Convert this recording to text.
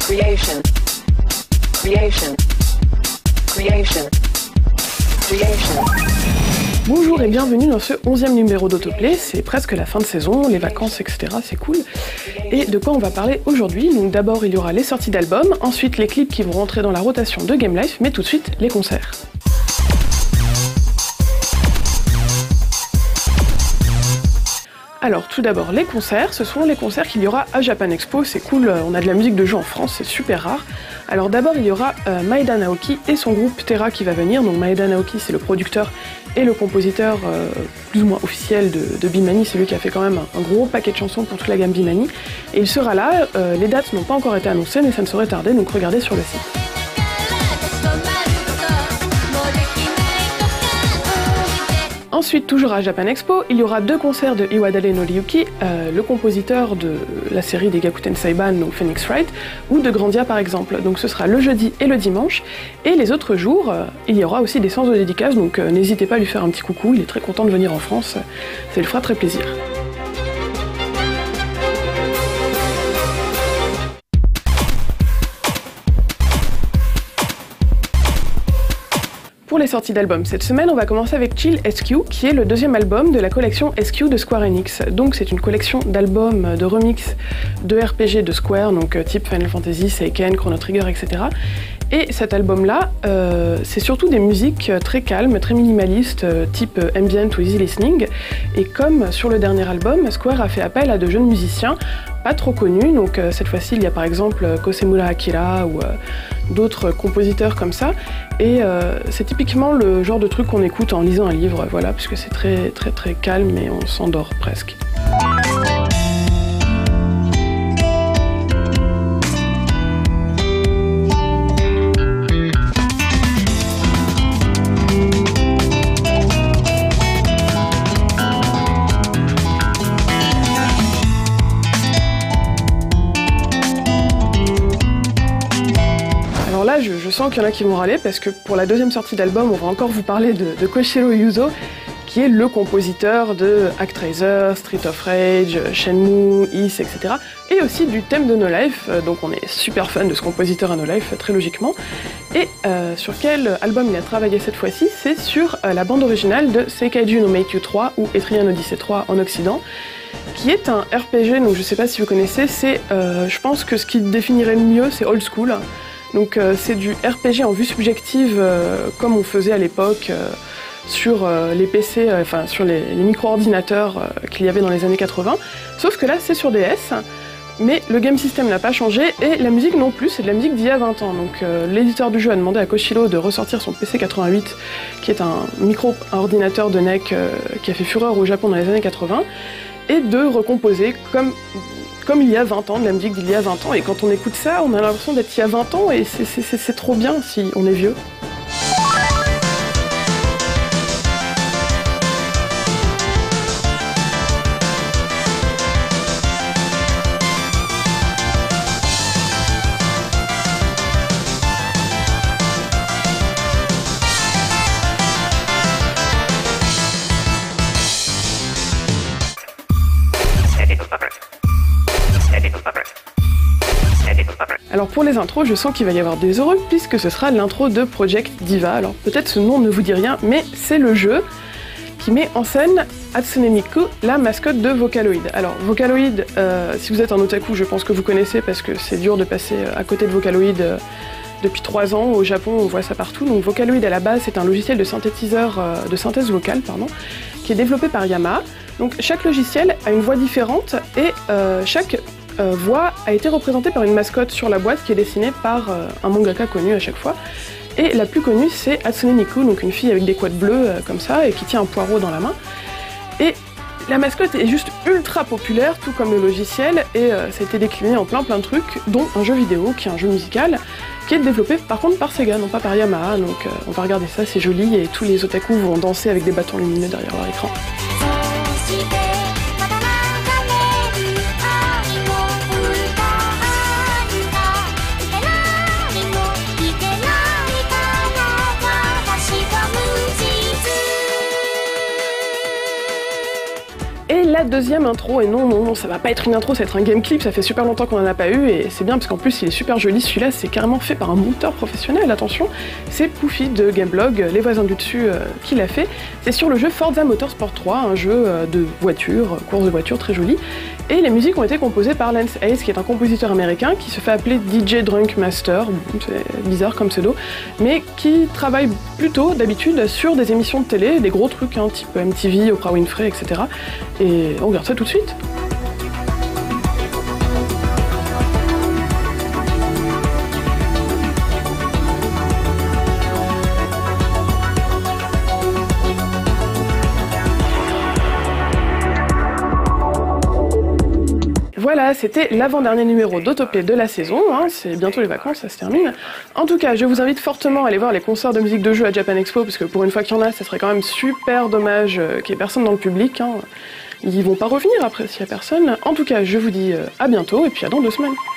Creation. Creation. Creation. Creation. Bonjour et bienvenue dans ce 11e numéro d'Autoplay, c'est presque la fin de saison, les vacances, etc. C'est cool. Et de quoi on va parler aujourd'hui? Donc d'abord il y aura les sorties d'albums, ensuite les clips qui vont rentrer dans la rotation de Game Life, mais tout de suite les concerts. Alors tout d'abord les concerts, ce sont les concerts qu'il y aura à Japan Expo, c'est cool, on a de la musique de jeu en France, c'est super rare. Alors d'abord il y aura Maeda Naoki et son groupe Terra qui va venir, donc Maeda Naoki c'est le producteur et le compositeur plus ou moins officiel de Bemani, c'est lui qui a fait quand même un gros paquet de chansons pour toute la gamme Bemani. Et il sera là, les dates n'ont pas encore été annoncées mais ça ne saurait tarder, donc regardez sur le site. Ensuite, toujours à Japan Expo, il y aura deux concerts de Iwadare Noriyuki, le compositeur de la série des Gakuten Saiban, donc Phoenix Wright, ou de Grandia par exemple. Donc ce sera le jeudi et le dimanche. Et les autres jours, il y aura aussi des séances de dédicaces, donc n'hésitez pas à lui faire un petit coucou, il est très content de venir en France, ça lui fera très plaisir. Pour les sorties d'albums cette semaine, on va commencer avec Chill SQ, qui est le deuxième album de la collection SQ de Square Enix. Donc c'est une collection d'albums, de remix de RPG de Square, donc type Final Fantasy, Seiken, Chrono Trigger, etc. Et cet album-là, c'est surtout des musiques très calmes, très minimalistes, type ambient ou easy listening. Et comme sur le dernier album, Square a fait appel à de jeunes musiciens pas trop connus, donc cette fois-ci il y a par exemple Kosemura Akira ou d'autres compositeurs comme ça, et c'est typiquement le genre de truc qu'on écoute en lisant un livre, voilà, puisque c'est très très très calme et on s'endort presque. Là, je sens qu'il y en a qui vont râler parce que pour la deuxième sortie d'album, on va encore vous parler de Koshiro Yuzo, qui est le compositeur de ActRaiser, Street of Rage, Shenmue, Is, etc. Et aussi du thème de No Life, donc on est super fan de ce compositeur à No Life, très logiquement. Et sur quel album il a travaillé cette fois-ci? C'est sur la bande originale de Seikaiju no Meikyu 3 ou Etrian Odyssey 3 en Occident, qui est un RPG, donc je sais pas si vous connaissez, c'est, je pense que ce qui définirait le mieux, c'est old school. Donc c'est du RPG en vue subjective comme on faisait à l'époque sur les PC, enfin sur les micro-ordinateurs qu'il y avait dans les années 80. Sauf que là c'est sur DS, mais le game system n'a pas changé et la musique non plus, c'est de la musique d'il y a 20 ans. Donc l'éditeur du jeu a demandé à Koshiro de ressortir son PC 88, qui est un micro-ordinateur de NEC qui a fait fureur au Japon dans les années 80, et de recomposer comme il y a 20 ans, de la musique d'il y a 20 ans, et quand on écoute ça, on a l'impression d'être il y a 20 ans, et c'est trop bien si on est vieux. Alors pour les intros, je sens qu'il va y avoir des heureux puisque ce sera l'intro de Project Diva. Alors peut-être ce nom ne vous dit rien, mais c'est le jeu qui met en scène Hatsune Miku, la mascotte de Vocaloid. Alors Vocaloid, si vous êtes un otaku, je pense que vous connaissez parce que c'est dur de passer à côté de Vocaloid depuis 3 ans. Au Japon, on voit ça partout. Donc Vocaloid à la base, c'est un logiciel de synthétiseur, de synthèse vocale, qui est développé par Yamaha. Donc chaque logiciel a une voix différente et chaque voix a été représentée par une mascotte sur la boîte qui est dessinée par un mangaka connu à chaque fois. Et la plus connue, c'est Hatsune Miku, donc une fille avec des couettes bleues comme ça et qui tient un poireau dans la main. Et la mascotte est juste ultra populaire, tout comme le logiciel, et ça a été décliné en plein de trucs, dont un jeu vidéo qui est un jeu musical, qui est développé par contre par Sega, non pas par Yamaha. Donc on va regarder ça, c'est joli, et tous les otaku vont danser avec des bâtons lumineux derrière leur écran. la deuxième intro, et non, ça va pas être une intro, ça va être un game clip, ça fait super longtemps qu'on en a pas eu, et c'est bien parce qu'en plus il est super joli, celui-là c'est carrément fait par un monteur professionnel, attention, c'est Poufy de Gameblog, les voisins du dessus, qui l'a fait. C'est sur le jeu Forza Motorsport 3, un jeu de voiture, course de voiture très joli, et les musiques ont été composées par Lance Hayes, qui est un compositeur américain qui se fait appeler DJ Drunk Master, c'est bizarre comme pseudo, mais qui travaille plutôt d'habitude sur des émissions de télé, des gros trucs type MTV, Oprah Winfrey, etc. Et on regarde ça tout de suite. Voilà, c'était l'avant-dernier numéro d'Autoplay de la saison, c'est bientôt les vacances, ça se termine. En tout cas, je vous invite fortement à aller voir les concerts de musique de jeu à Japan Expo, parce que pour une fois qu'il y en a, ça serait quand même super dommage qu'il n'y ait personne dans le public. Ils vont pas revenir après s'il y a personne. En tout cas, je vous dis à bientôt, et puis à dans 2 semaines.